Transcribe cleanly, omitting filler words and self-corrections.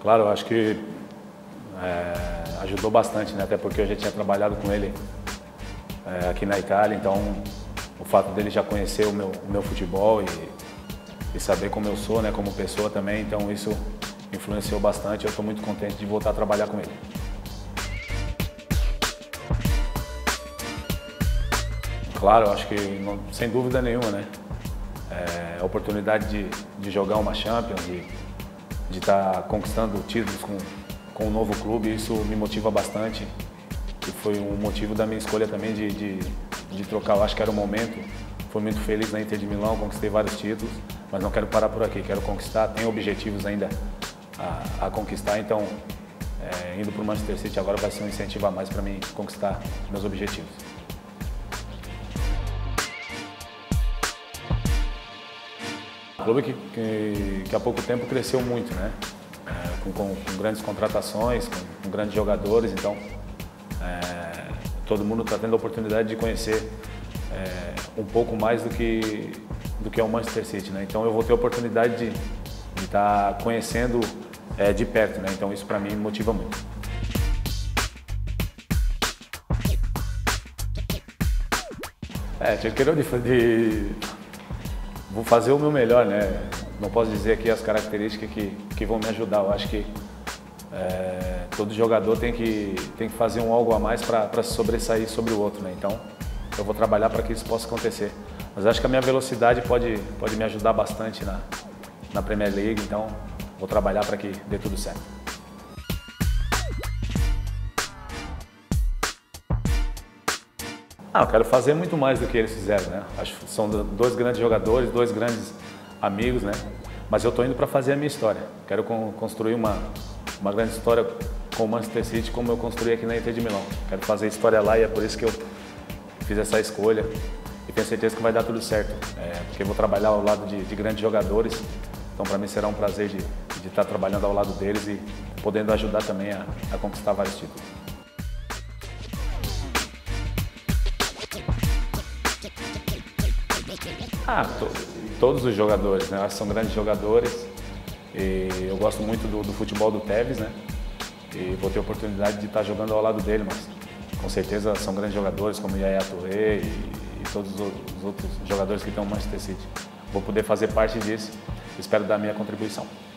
Claro, eu acho que ajudou bastante, né? Até porque eu já tinha trabalhado com ele aqui na Itália, então o fato dele já conhecer o meu futebol e saber como eu sou, né, como pessoa também, então isso influenciou bastante. Eu estou muito contente de voltar a trabalhar com ele. Claro, eu acho que sem dúvida nenhuma, né? A oportunidade de jogar uma Champions, de estar conquistando títulos com um novo clube, isso me motiva bastante. E foi um motivo da minha escolha também de trocar. Eu acho que era o momento. Fui muito feliz na Inter de Milão, conquistei vários títulos, mas não quero parar por aqui, quero conquistar, tenho objetivos ainda a conquistar, então indo para o Manchester City agora vai ser um incentivo a mais para mim conquistar meus objetivos. Um clube que há pouco tempo cresceu muito, né? Com grandes contratações, com grandes jogadores, então todo mundo está tendo a oportunidade de conhecer um pouco mais do que é o Manchester City, né? Então eu vou ter a oportunidade de estar conhecendo de perto, né? Então isso para mim me motiva muito. Vou fazer o meu melhor, né? Não posso dizer aqui as características que vão me ajudar. Eu acho que todo jogador tem que fazer algo a mais para se sobressair sobre o outro, né? Então eu vou trabalhar para que isso possa acontecer. Mas acho que a minha velocidade pode me ajudar bastante na Premier League, então vou trabalhar para que dê tudo certo. Eu quero fazer muito mais do que eles fizeram, né? Acho que são dois grandes jogadores, dois grandes amigos, né? Mas eu estou indo para fazer a minha história. Quero construir uma grande história com o Manchester City, como eu construí aqui na Inter de Milão. Quero fazer história lá e é por isso que eu fiz essa escolha. E tenho certeza que vai dar tudo certo, porque eu vou trabalhar ao lado de grandes jogadores. Então, para mim será um prazer de estar trabalhando ao lado deles e podendo ajudar também a conquistar vários títulos. Todos os jogadores, né? São grandes jogadores e eu gosto muito do futebol do Tevez, né? E vou ter a oportunidade de estar jogando ao lado dele, mas com certeza são grandes jogadores como Yaya Touré e todos os outros jogadores que estão no Manchester City. Vou poder fazer parte disso, espero dar a minha contribuição.